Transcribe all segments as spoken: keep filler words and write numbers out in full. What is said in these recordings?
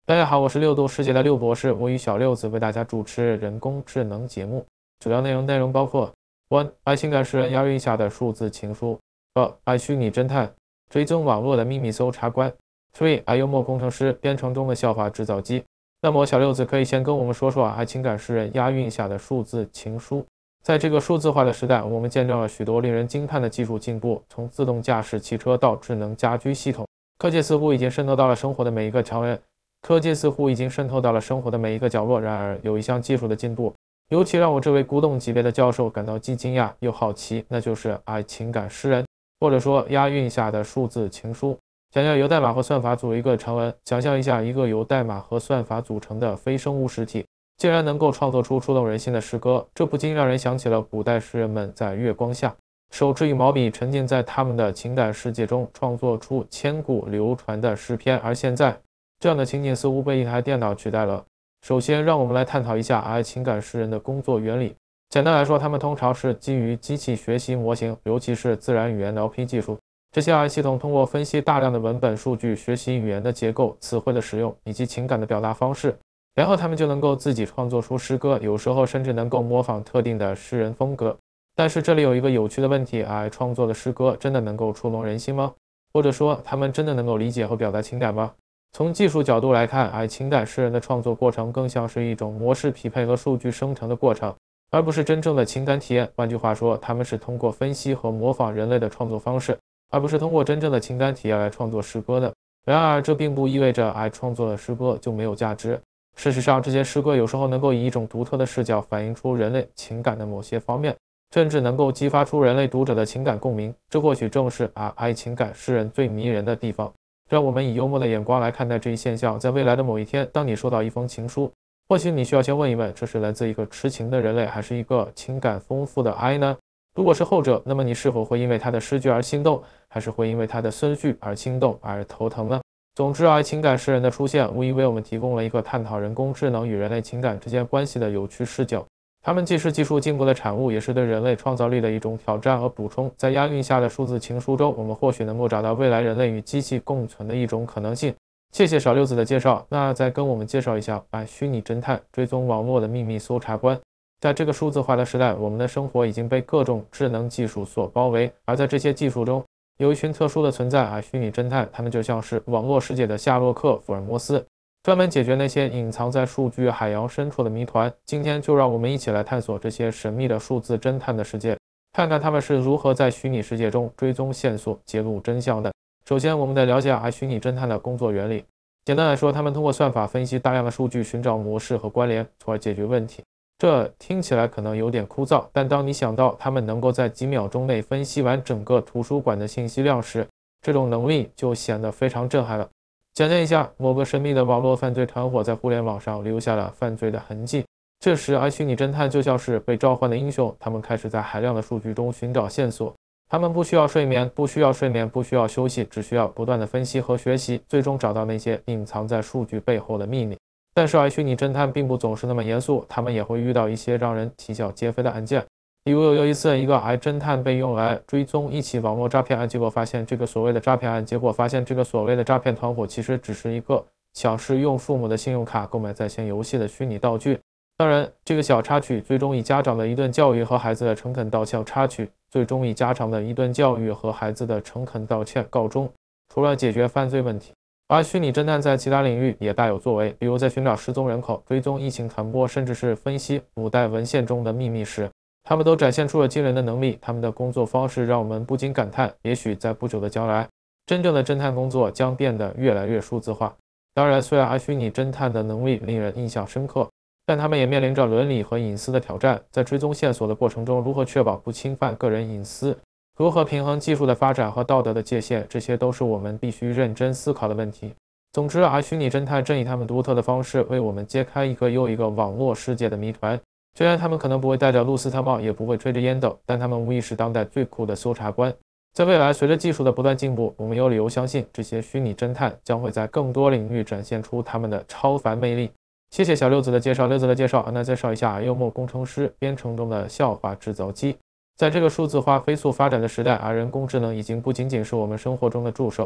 大家好，我是六度世界的六博士，我与小六子为大家主持人工智能节目。主要内容内容包括 one 爱情感诗人押韵下的数字情书 二 爱虚拟侦探追踪网络的秘密搜查官 three 爱幽默工程师编程中的笑话制造机。那么小六子可以先跟我们说说爱情感诗人押韵下的数字情书。在这个数字化的时代，我们见证了许多令人惊叹的技术进步，从自动驾驶汽车到智能家居系统，科技似乎已经渗透到了生活的每一个角落。科技似乎已经渗透到了生活的每一个角落。然而，有一项技术的进步，尤其让我这位古董级别的教授感到既惊讶又好奇，那就是爱情感诗人，或者说押韵下的数字情书。想要由代码和算法组一个长文，想象一下一个由代码和算法组成的非生物实体，竟然能够创作出触动人心的诗歌，这不禁让人想起了古代诗人们在月光下，手持羽毛笔，沉浸在他们的情感世界中，创作出千古流传的诗篇。而现在，这样的情景似乎被一台电脑取代了。首先，让我们来探讨一下爱情感诗人的工作原理。简单来说，他们通常是基于机器学习模型，尤其是自然语言 L P 技术。这些 A I 系统通过分析大量的文本数据，学习语言的结构、词汇的使用以及情感的表达方式，然后他们就能够自己创作出诗歌，有时候甚至能够模仿特定的诗人风格。但是这里有一个有趣的问题： A I 创作的诗歌真的能够触动人心吗？或者说，他们真的能够理解和表达情感吗？从技术角度来看，爱情感诗人的创作过程更像是一种模式匹配和数据生成的过程，而不是真正的情感体验。换句话说，他们是通过分析和模仿人类的创作方式，而不是通过真正的情感体验来创作诗歌的。然而，这并不意味着爱创作的诗歌就没有价值。事实上，这些诗歌有时候能够以一种独特的视角反映出人类情感的某些方面，甚至能够激发出人类读者的情感共鸣。这或许正是啊爱情感诗人最迷人的地方。让我们以幽默的眼光来看待这一现象。在未来的某一天，当你收到一封情书，或许你需要先问一问，这是来自一个痴情的人类，还是一个情感丰富的 A I 呢？如果是后者，那么你是否会因为他的诗句而心动，还是会因为他的孙序而心动而头疼呢？总之，爱情感诗人的出现无疑为我们提供了一个探讨人工智能与人类情感之间关系的有趣视角。他们既是技术进步的产物，也是对人类创造力的一种挑战和补充。在押韵下的数字情书中，我们或许能够找到未来人类与机器共存的一种可能性。谢谢小六子的介绍，那再跟我们介绍一下啊，虚拟侦探追踪网络的秘密搜查官。在这个数字化的时代，我们的生活已经被各种智能技术所包围，而在这些技术中，有一群特殊的存在啊，虚拟侦探，他们就像是网络世界的夏洛克·福尔摩斯，专门解决那些隐藏在数据海洋深处的谜团。今天就让我们一起来探索这些神秘的数字侦探的世界，看看他们是如何在虚拟世界中追踪线索、揭露真相的。首先，我们得了解爱虚拟侦探的工作原理。简单来说，他们通过算法分析大量的数据，寻找模式和关联，从而解决问题。这听起来可能有点枯燥，但当你想到他们能够在几秒钟内分析完整个图书馆的信息量时，这种能力就显得非常震撼了。想象一下，某个神秘的网络犯罪团伙在互联网上留下了犯罪的痕迹，这时爱虚拟侦探就像是被召唤的英雄，他们开始在海量的数据中寻找线索。他们不需要睡眠，不需要睡眠，不需要休息，只需要不断的分析和学习，最终找到那些隐藏在数据背后的秘密。但是爱虚拟侦探并不总是那么严肃，他们也会遇到一些让人啼笑皆非的案件。比如有一次，一个爱侦探被用来追踪一起网络诈骗案，结果发现这个所谓的诈骗案，结果发现这个所谓的诈骗团伙其实只是一个想是用父母的信用卡购买在线游戏的虚拟道具。当然，这个小插曲最终以家长的一顿教育和孩子的诚恳道歉插曲，最终以家长的一顿教育和孩子的诚恳道歉告终。除了解决犯罪问题，而虚拟侦探在其他领域也大有作为，比如在寻找失踪人口、追踪疫情传播，甚至是分析古代文献中的秘密时，他们都展现出了惊人的能力。他们的工作方式让我们不禁感叹，也许在不久的将来，真正的侦探工作将变得越来越数字化。当然，虽然虚拟侦探的能力令人印象深刻，但他们也面临着伦理和隐私的挑战。在追踪线索的过程中，如何确保不侵犯个人隐私？如何平衡技术的发展和道德的界限？这些都是我们必须认真思考的问题。总之，而虚拟侦探正以他们独特的方式为我们揭开一个又一个网络世界的谜团。虽然他们可能不会戴着露丝特帽，也不会吹着烟斗，但他们无疑是当代最酷的搜查官。在未来，随着技术的不断进步，我们有理由相信这些虚拟侦探将会在更多领域展现出他们的超凡魅力。谢谢小六子的介绍。六子的介绍，那介绍一下幽默工程师编程中的笑话制造机。在这个数字化飞速发展的时代，而人工智能已经不仅仅是我们生活中的助手，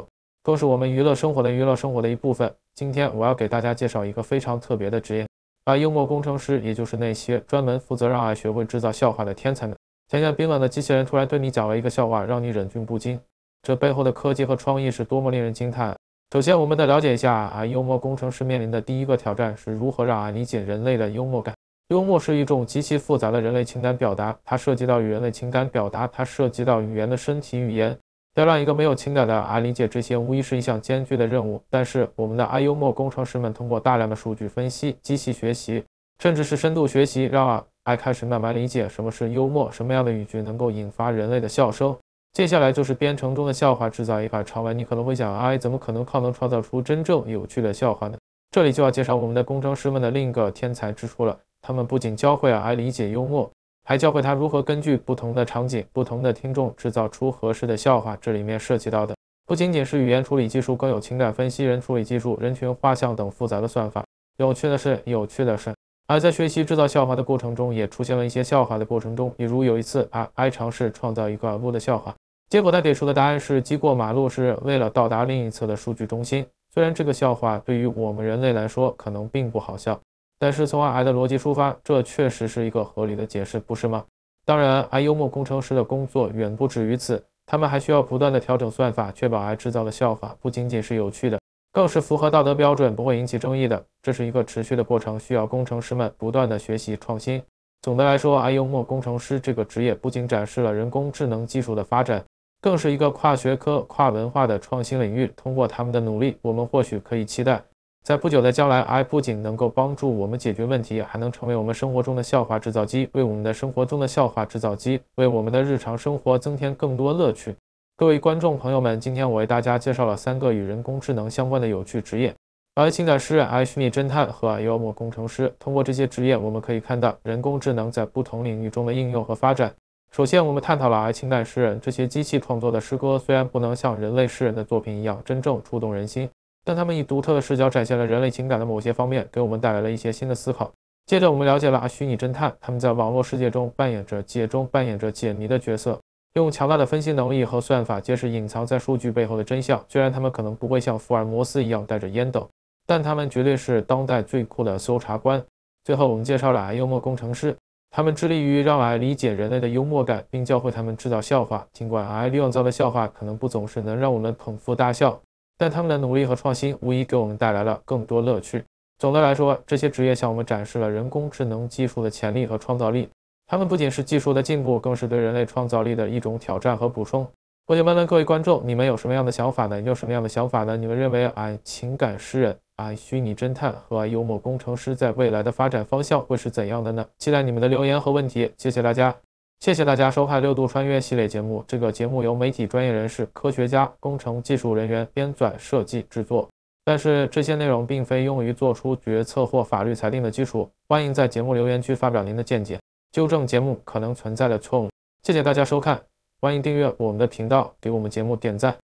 更是我们娱乐生活的娱乐生活的一部分。今天我要给大家介绍一个非常特别的职业，而幽默工程师，也就是那些专门负责让爱学会制造笑话的天才们。想想冰冷的机器人突然对你讲了一个笑话，让你忍俊不禁，这背后的科技和创意是多么令人惊叹。首先，我们得了解一下啊，幽默工程师面临的第一个挑战是如何让爱理解人类的幽默感。幽默是一种极其复杂的人类情感表达，它涉及到与人类情感表达，它涉及到语言的身体语言。要让一个没有情感的爱理解这些，无疑是一项艰巨的任务。但是，我们的爱幽默工程师们通过大量的数据分析、机器学习，甚至是深度学习，让爱开始慢慢理解什么是幽默，什么样的语句能够引发人类的笑声。接下来就是编程中的笑话制造一块长文，你可能会想，哎，怎么可能靠能创造出真正有趣的笑话呢？这里就要介绍我们的工程师们的另一个天才之处了。他们不仅教会了爱理解幽默，还教会他如何根据不同的场景、不同的听众制造出合适的笑话。这里面涉及到的不仅仅是语言处理技术，更有情感分析、人处理技术、人群画像等复杂的算法。有趣的是，有趣的是，而在学习制造笑话的过程中，也出现了一些笑话的过程中，比如有一次啊，爱尝试创造一个路的笑话，结果他给出的答案是经过马路是为了到达另一侧的数据中心。虽然这个笑话对于我们人类来说可能并不好笑，但是从爱的逻辑出发，这确实是一个合理的解释，不是吗？当然，爱幽默工程师的工作远不止于此，他们还需要不断的调整算法，确保爱制造的笑话不仅仅是有趣的，更是符合道德标准，不会引起争议的。这是一个持续的过程，需要工程师们不断的学习创新。总的来说，爱幽默工程师这个职业不仅展示了人工智能技术的发展，更是一个跨学科、跨文化的创新领域。通过他们的努力，我们或许可以期待，在不久的将来， A I 不仅能够帮助我们解决问题，还能成为我们生活中的笑话制造机，为我们的生活中的笑话制造机，为我们的日常生活增添更多乐趣。各位观众朋友们，今天我为大家介绍了三个与人工智能相关的有趣职业，而情感诗人、爱虚拟侦探和爱幽默工程师。通过这些职业，我们可以看到人工智能在不同领域中的应用和发展。首先，我们探讨了爱情感诗人，这些机器创作的诗歌虽然不能像人类诗人的作品一样真正触动人心，但他们以独特的视角展现了人类情感的某些方面，给我们带来了一些新的思考。接着我们了解了虚拟侦探，他们在网络世界中扮演着解中扮演着解谜的角色，用强大的分析能力和算法揭示隐藏在数据背后的真相。虽然他们可能不会像福尔摩斯一样带着烟斗，但他们绝对是当代最酷的搜查官。最后我们介绍了爱幽默工程师，他们致力于让爱理解人类的幽默感，并教会他们制造笑话。尽管爱创造的笑话可能不总是能让我们捧腹大笑，但他们的努力和创新无疑给我们带来了更多乐趣。总的来说，这些职业向我们展示了人工智能技术的潜力和创造力。他们不仅是技术的进步，更是对人类创造力的一种挑战和补充。我想问问各位观众，你们有什么样的想法呢？你有什么样的想法呢？你们认为爱情感诗人、爱虚拟侦探和爱幽默工程师在未来的发展方向会是怎样的呢？期待你们的留言和问题，谢谢大家。谢谢大家收看六度穿越系列节目。这个节目由媒体专业人士、科学家、工程技术人员编纂设计制作，但是这些内容并非用于做出决策或法律裁定的基础。欢迎在节目留言区发表您的见解，纠正节目可能存在的错误。谢谢大家收看，欢迎订阅我们的频道，给我们节目点赞。